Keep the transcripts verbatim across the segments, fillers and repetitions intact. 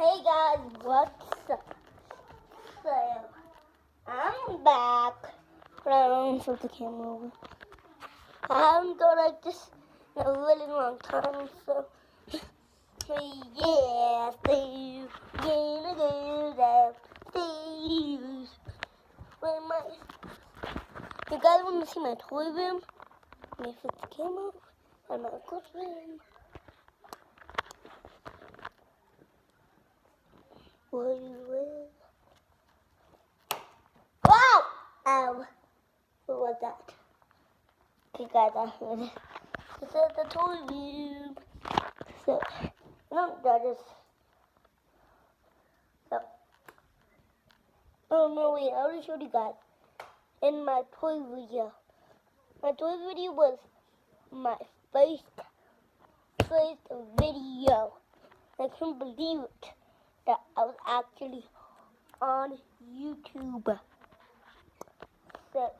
Hey guys, what's up? So, I'm back. But I don't flip the camera over. I haven't done like this in a really long time, so yeah, Steve, gonna do that, Steve. Where am I? You guys want to see my toy room? Let me flip the camera over. And my coach room. Where you live? Wow! Ow! What was that? Okay, guys, I heard it. This is the toy room. So, no, that is. So, oh no, wait, I already showed you guys in my toy video. My toy video was my first, first video. I couldn't believe it that I was actually on YouTube. So,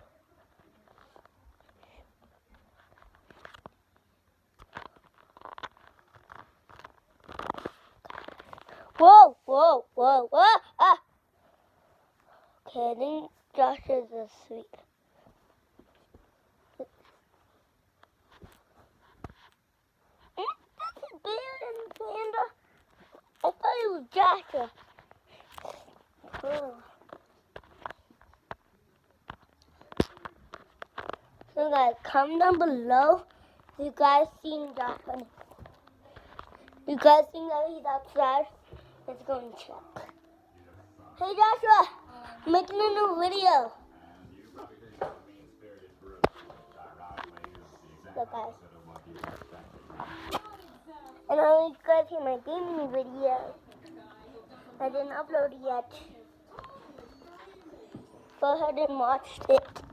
whoa, whoa, whoa, whoa, ah! Okay, I think Josh is asleep. That's a bear and panda. I thought it was Joshua. Oh. So guys, comment down below if you guys seen Joshua. You guys think that he's outside? Let's go and check. Hey Joshua, I'm making a new video. So guys, and I know you guys see my gaming video. I didn't upload it yet. Go ahead and watch it.